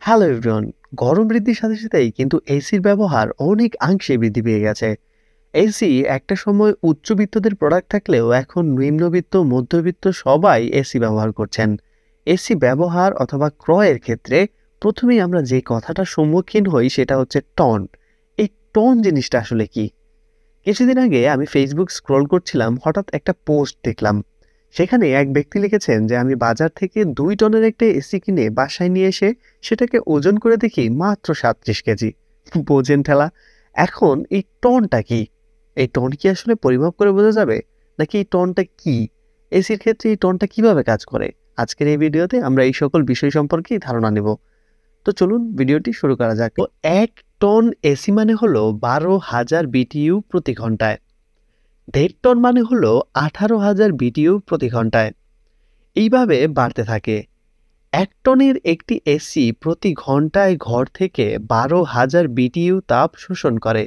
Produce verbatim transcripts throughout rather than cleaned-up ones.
Hello everyone. গরম বৃদ্ধির সাথে সাথেই কিন্তু এসির ব্যবহার অনেক অংশে বৃদ্ধি পেয়ে গেছে। এসি একটা সময় উচ্চবিত্তদের প্রোডাক্ট থাকলেও এখন নিম্নবিত্ত, মধ্যবিত্ত সবাই এসি ব্যবহার করছেন। এসি ব্যবহার অথবা ক্রয়ের ক্ষেত্রে প্রথমেই আমরা যে কথাটার সম্মুখীন হই সেটা হচ্ছে টন। এই টন জিনিসটা আসলে কি? কিছুদিন আগে আমি ফেসবুক স্ক্রল করছিলাম, হঠাৎ একটা পোস্ট দেখলাম। সেখানে এক ব্যক্তি লিখেছেন যে আমি বাজার থেকে দুই টনের একটা এসি কিনে বাসায় নিয়ে এসে সেটাকে ওজন করে দেখি মাত্র সাঁত্রিশ কেজি। বোঝেন ঠেলা। এখন এই টনটা কি? এই টন কি আসলে পরিমাপ করে বোঝা যাবে, নাকি এই টনটা কি? এসির ক্ষেত্রে এই টনটা কিভাবে কাজ করে? আজকের এই ভিডিওতে আমরা এই সকল বিষয় সম্পর্কেই ধারণা নেব। তো চলুন ভিডিওটি শুরু করা যাক। তো এক টন এসি মানে হলো বারো হাজার বিটিইউ প্রতি ঘন্টায়। দেড় টন মানে হলো আঠারো হাজার বিটিইউ প্রতি ঘন্টায়। এইভাবে বাড়তে থাকে। এক টনের একটি এসি প্রতি ঘন্টায় ঘর থেকে বারো হাজার বিটিইউ তাপ শোষণ করে।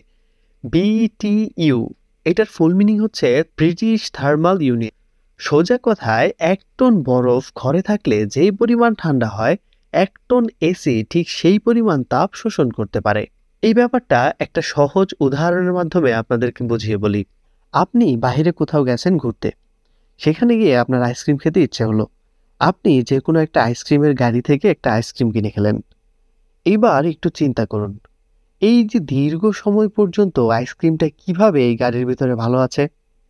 বিটিইউ এটার ফুল মিনিং হচ্ছে ব্রিটিশ থার্মাল ইউনিট। সোজা কথায় এক টন বরফ ঘরে থাকলে যেই পরিমাণ ঠান্ডা হয়, এক টন এসি ঠিক সেই পরিমাণ তাপ শোষণ করতে পারে। এই ব্যাপারটা একটা সহজ উদাহরণের মাধ্যমে আপনাদেরকে বুঝিয়ে বলি। আপনি বাইরে কোথাও গেছেন ঘুরতে, সেখানে গিয়ে আপনার আইসক্রিম খেতে ইচ্ছে হলো। আপনি যে কোনো একটা আইসক্রিমের গাড়ি থেকে একটা আইসক্রিম কিনে খেলেন। এইবার একটু চিন্তা করুন, এই যে দীর্ঘ সময় পর্যন্ত আইসক্রিমটা কিভাবে এই গাড়ির ভিতরে ভালো আছে।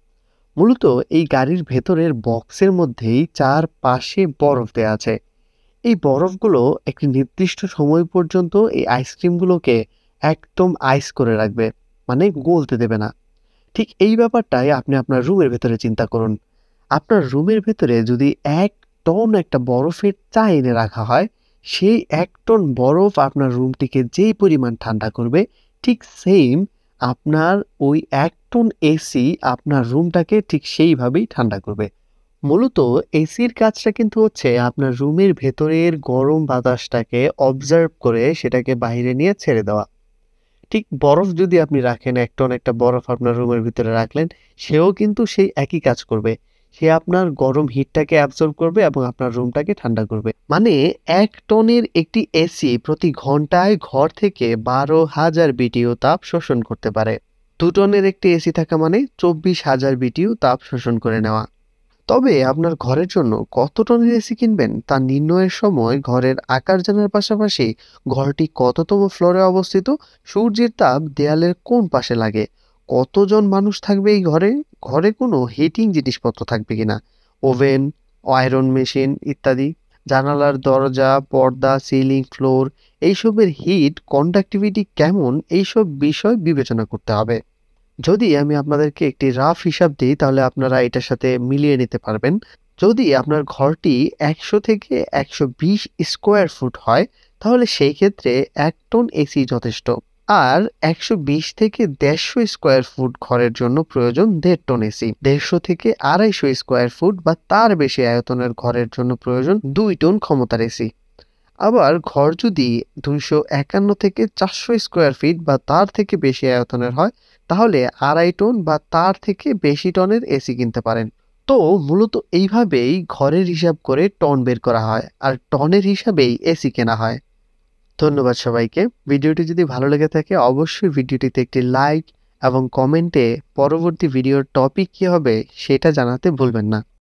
মূলত এই গাড়ির ভেতরের বক্সের মধ্যেই চার পাশে বরফ দেয়া আছে। এই বরফগুলো একটি নির্দিষ্ট সময় পর্যন্ত এই আইসক্রিমগুলোকে একদম আইস করে রাখবে, মানে গলতে দেবে না। ঠিক এই ব্যাপারটাই আপনি আপনার রুমের ভেতরে চিন্তা করুন। আপনার রুমের ভেতরে যদি এক টন একটা বরফের চা এনে রাখা হয়, সেই এক টন বরফ আপনার রুমটিকে যেই পরিমাণ ঠান্ডা করবে, ঠিক সেম আপনার ওই এক টন এসি আপনার রুমটাকে ঠিক সেইভাবেই ঠান্ডা করবে। মূলত এসির কাজটা কিন্তু হচ্ছে আপনার রুমের ভেতরের গরম বাতাসটাকে অবজার্ভ করে সেটাকে বাইরে নিয়ে ছেড়ে দেওয়া। ঠিক বরফ যদি আপনি রাখেন, এক টন একটা বরফ আপনার রুমের ভিতরে রাখলেন, সেও কিন্তু সেই একই কাজ করবে। সে আপনার গরম হিটটাকে অ্যাবজর্ব করবে এবং আপনার রুমটাকে ঠান্ডা করবে। মানে এক টনের একটি এসি প্রতি ঘন্টায় ঘর থেকে বারো হাজার বিটিইউ তাপ শোষণ করতে পারে। দু টনের একটি এসি থাকা মানে চব্বিশ হাজার বিটিইউ তাপ শোষণ করে নেওয়া। তবে আপনার ঘরের জন্য কত টনের এসি কিনবেন তা নির্ণয়ের সময় ঘরের আকার জানার পাশাপাশি ঘরটি কততম ফ্লোরে অবস্থিত, সূর্যের তাপ দেয়ালের কোন পাশে লাগে, কতজন মানুষ থাকবে এই ঘরে, ঘরে কোনো হিটিং জিনিসপত্র থাকবে কিনা, ওভেন, আয়রন মেশিন ইত্যাদি, জানালার দরজা, পর্দা, সিলিং, ফ্লোর, এইসবের হিট কন্ডাক্টিভিটি কেমন, এইসব বিষয় বিবেচনা করতে হবে। যদি আমি আপনাদেরকে একটি রাফ হিসাব দিই তাহলে আপনারা এটার সাথে মিলিয়ে নিতে পারবেন। যদি আপনার ঘরটি একশো থেকে একশো বিশ স্কোয়ার ফুট হয়, তাহলে সেই ক্ষেত্রে এক টন এসি যথেষ্ট। আর একশো বিশ থেকে দেড়শো স্কোয়ার ফুট ঘরের জন্য প্রয়োজন দেড় টন এসি। দেড়শো থেকে আড়াইশো স্কোয়ার ফুট বা তার বেশি আয়তনের ঘরের জন্য প্রয়োজন দুই টন ক্ষমতার এসি। আবার ঘর যদি দুইশো একান্ন থেকে চারশো স্কোয়ার ফিট বা তার থেকে বেশি আয়তনের হয়, তাহলে আড়াই টন বা তার থেকে বেশি টনের এসি কিনতে পারেন। তো মূলত এইভাবেই ঘরের হিসাব করে টন বের করা হয়, আর টনের হিসাবেই এসি কেনা হয়। ধন্যবাদ সবাইকে। ভিডিওটি যদি ভালো লেগে থাকে অবশ্যই ভিডিওটিতে একটি লাইক এবং কমেন্টে পরবর্তী ভিডিওর টপিক কী হবে সেটা জানাতে ভুলবেন না।